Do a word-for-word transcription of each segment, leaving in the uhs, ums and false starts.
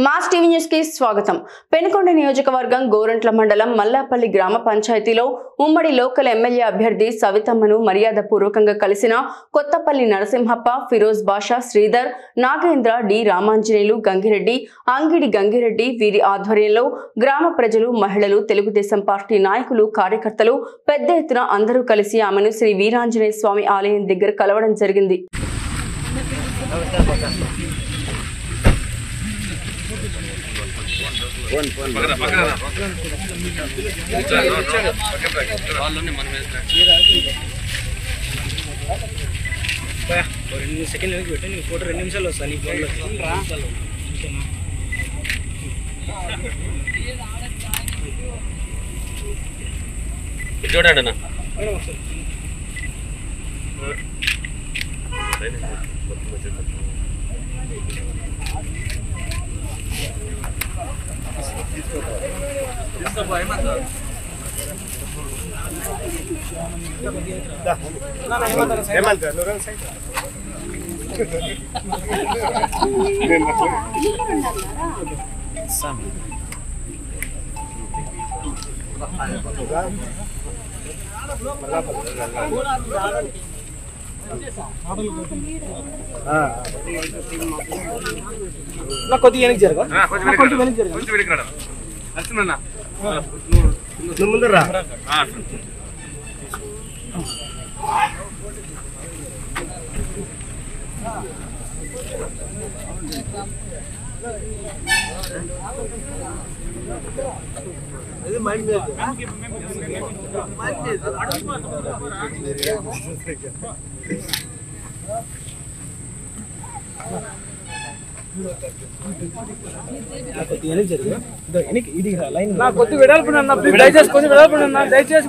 Mass TV news కి స్వాగతం. పెనుకొండ నియోజకవర్గం గోరంట్ల మండలం మల్లాపల్లి గ్రామ పంచాయతీలో ఉమ్మడి లోకల్ ఎమ్మెల్యే అభ్యర్థి సవితమ్మను మర్యాదపూర్వకంగా కలిసిన కొత్తపల్లి నరసింహప్ప, ఫిరోజ్ బాషా, శ్రీధర్, నాగేంద్ర, డి రామాంజనేయులు, గంగిరెడ్డి, అంగిడి గంగిరెడ్డి వీరి ఆధ్వర్యంలో గ్రామ ప్రజలు, మహిళలు, తెలుగుదేశం పార్టీ నాయకులు, కార్యకర్తలు పెద్ద ఎత్తున అందరూ కలిసి ఆమెను శ్రీ వీరాంజనేయ స్వామి ఆలయం దగ్గర కలవడం జరిగింది. फोन फोन पकड़ा पकड़ा వాళ్ళని మనం బా రెండు సెకండ్లు వెనక్కి పెట్టు. నీ ఫోటో రెండు నిమిషాలు వస్తా. నీ ఫోన్లో చూడండి అన్న. కొద్దిగా వెనక్కి జరగ కొంచెం వెనక్కి జరగ కొంచెం వెనక్కి రాడా అర్చనన్నా నువ్వు ముందు రా. ఇది మైండ్ మీద మైండ్ కొద్ది వెడల్పునన్నా దయచేసి కొంచెం వెడల్పునన్నా దయచేసి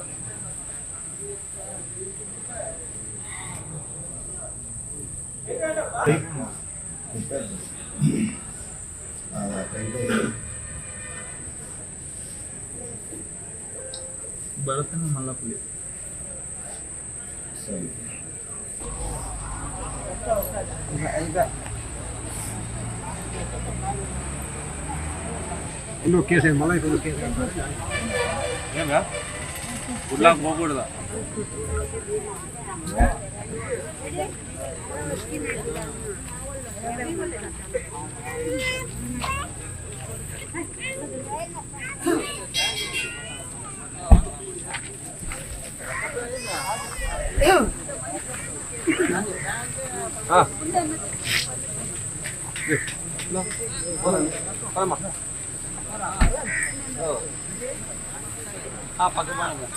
భరతన్న మల్లాపల్లి ఇల్లు కేసు మళ్ళీ ఇప్పుడు కేసు ఏమా గుడ్లాకు పోకూడదా పక్క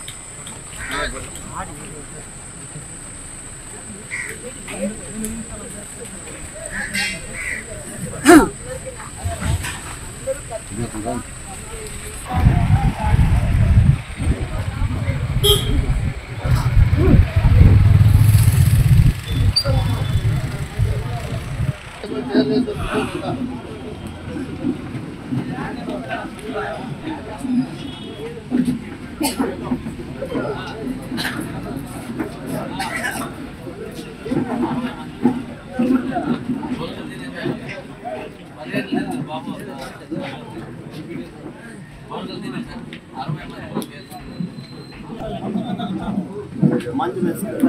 మంచి మెసేజ్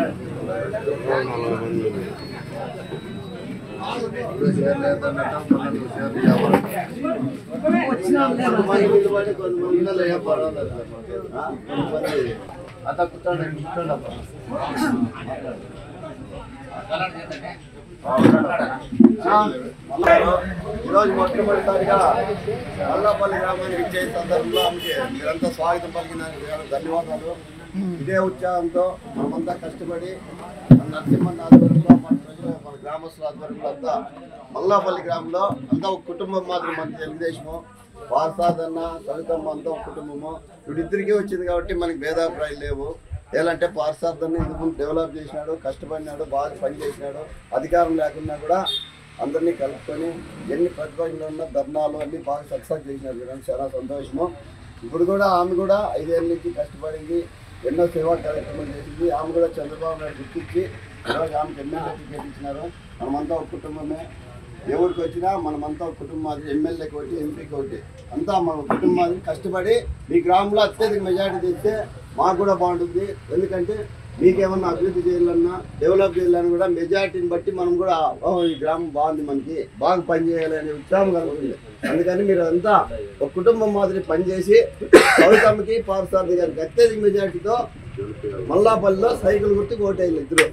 ఈరోజు మొట్టమొదటిసారిగా మల్లాపల్లి గ్రామానికి ఇచ్చే సందర్భంలో మీరంతా స్వాగతం పలికినందుకు ధన్యవాదాలు. ఇదే ఉత్సాహంతో మనమంతా కష్టపడి మన నరసింహన్ ఆధ్వర్యంలో మన ప్రజలు మన గ్రామస్తుల ఆధ్వర్యంలో అంతా మల్లాపల్లి గ్రామంలో అంతా ఒక కుటుంబం మాత్రం మన తెలుగుదేశము వారసాదన్న సవితమ్మ అంతా ఒక కుటుంబము. వీడిద్దరికీ వచ్చింది కాబట్టి మనకి భేదాభిప్రాయాలు లేవు. ఏలంటే పార్సాదన్న ఇందుకు డెవలప్ చేసినాడు, కష్టపడినాడు, బాగా పని చేసినాడు. అధికారం లేకున్నా కూడా అందరినీ కలుపుకొని ఎన్ని ప్రతిపక్షంలో ఉన్న ధర్నాలు అన్నీ బాగా సక్సెస్ చేసినారు కదా, చాలా సంతోషము. ఇప్పుడు కూడా ఆమె కూడా ఐదేళ్ళ నుంచి కష్టపడింది, ఎన్నో సేవా కార్యక్రమాలు చేసింది. ఆమె కూడా చంద్రబాబు నాయుడు గుర్తించి ఈరోజు ఆమెకు ఎమ్మెల్యే టికెట్ ఇచ్చినారు. మనమంతా ఒక కుటుంబమే, ఎవరికి వచ్చినా మనమంతా ఒక కుటుంబాన్ని ఎమ్మెల్యేకి ఒకటి ఎంపీకి ఒకటి అంతా మన కుటుంబాన్ని కష్టపడి మీ గ్రామంలో అత్యధిక మెజారిటీ తెస్తే మాకు కూడా బాగుంటుంది. ఎందుకంటే మీకేమన్నా అభివృద్ధి చేయాలన్నా డెవలప్ చేయాలన్నా కూడా మెజారిటీని బట్టి మనం కూడా ఈ గ్రామం బాగుంది, మనకి బాగా పనిచేయాలి అనే ఉత్సాహం కలుగుతుంది. అందుకని మీరు అంతా ఒక కుటుంబం మాదిరి పనిచేసి సౌతమ్మకి పార్సారథి గారికి అత్యధిక మెజారిటీతో మల్లాపల్లిలో సైకిల్ గుర్తు ఓటేయాలి ఇద్దరు.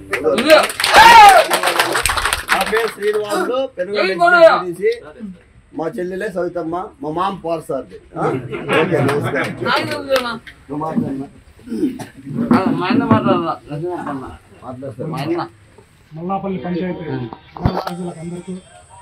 నా పేరు శ్రీనివాసులు, పెనుగొండ, మా చెల్లెలే సవితమ్మ, మా మామ పార్సారథి. ఓకే, నమస్కారం. మల్లాపల్లి పంచాయతీ ప్రజలకు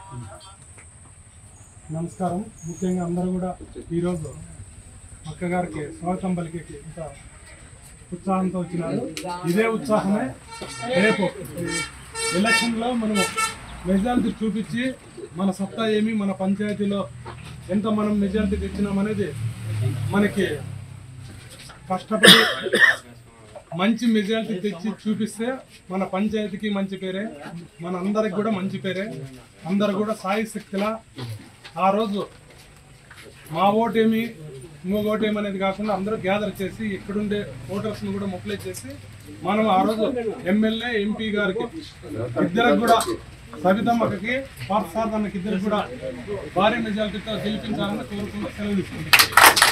నమస్కారం. ముఖ్యంగా అందరూ కూడా ఈరోజు అక్కగారికి స్వాగతం పలికి ఇంత ఉత్సాహంతో వచ్చినారు. ఇదే ఉత్సాహమే రేపు ఎలక్షన్లో మనము మెజారిటీ చూపించి మన సత్తా ఏమి, మన పంచాయతీలో ఎంత మనం మెజారిటీ తెచ్చినామనేది మనకి కష్టపడి మంచి మెజారిటీ తెచ్చి చూపిస్తే మన పంచాయతీకి మంచి పేరే, మన అందరికి కూడా మంచి పేరే. అందరు కూడా సాయి శక్తిలా ఆ రోజు మా ఓటేమి ఇంకో ఓటేమి అనేది కాకుండా అందరూ గ్యాదర్ చేసి ఇక్కడుండే ఓటర్స్ని కూడా మొబిలైజ్ చేసి మనం ఆ రోజు ఎమ్మెల్యే ఎంపీ గారికి ఇద్దరికి కూడా సవితమ్మకి పార్సారథన్నకి ఇద్దరికి కూడా భారీ మెజారిటీతో గెలిపించాలని కోరుకుంటూ సెలవు తీసుకుంటాం.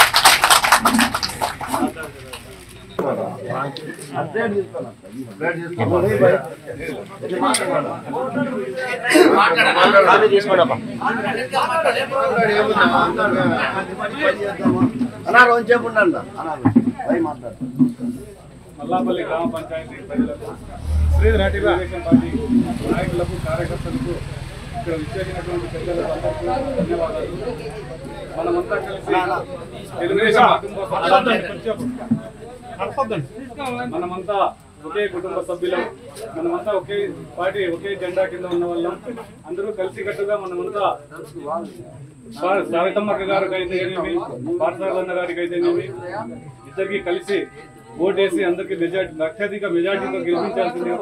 మల్లాపల్లి గ్రామ పంచాయతీ ప్రజలకు, శ్రీధరాటి తెలుగుదేశం పార్టీ నాయకులకు, కార్యకర్తలకు, ఇక్కడ విచ్చేసినటువంటి పెద్దలకు అందరికీ ధన్యవాదాలు. మనమంతా కలిసి తెలుగుదేశం మనమంతా ఒకే కుటుంబ సభ్యులం, మనమంతా ఒకే పార్టీ ఒకే జెండా కింద ఉన్న వాళ్ళం. అందరూ కలిసికట్టుగా మనమంతా సావితమ్మక్క గారికి అయితే ఏమేమి, పాఠశాల గారికి అయితేనేమి ఇద్దరికి కలిసి ఓటేసి అందరికి మెజార్టీ అత్యధిక మెజార్టీతో గెలిపించాల్సిందిగా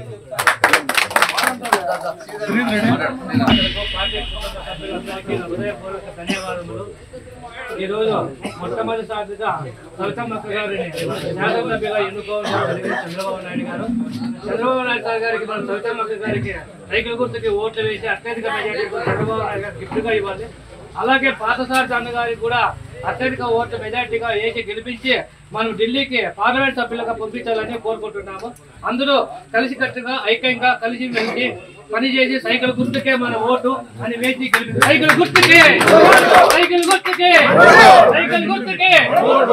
హృదయపూర్వక ధన్యవాదములు. ఈరోజు మొట్టమొదటిసారిగా సవితమ్మక్క గారిని శాసనసభ్యుగా ఎన్నుకోవడం జరిగింది చంద్రబాబు నాయుడు గారు. చంద్రబాబు నాయుడు సార్ గారికి మన సవితమ్మక్క గారికి సైకిల్ గుర్తుకి ఓట్లు వేసి అత్యధిక మెజార్టీతో చంద్రబాబు నాయుడు గారికి గిఫ్ట్గా ఇవ్వాలి. అలాగే పాతసారి చంద్ర గారికి కూడా అత్యధిక ఓట్ల మెజార్టీగా వేసి గెలిపించి మనం ఢిల్లీకి పార్లమెంట్ సభ్యులుగా పంపించాలని కోరుకుంటున్నాము. అందరూ కలిసికట్టుగా ఐక్యంగా కలిసి మెలిసి పనిచేసి సైకిల్ గుర్తుకే మన ఓటు అని వేసి గెలిపి సైకిల్ గుర్తుకే సైకిల్ గుర్తుకే సైకిల్ గుర్తుకే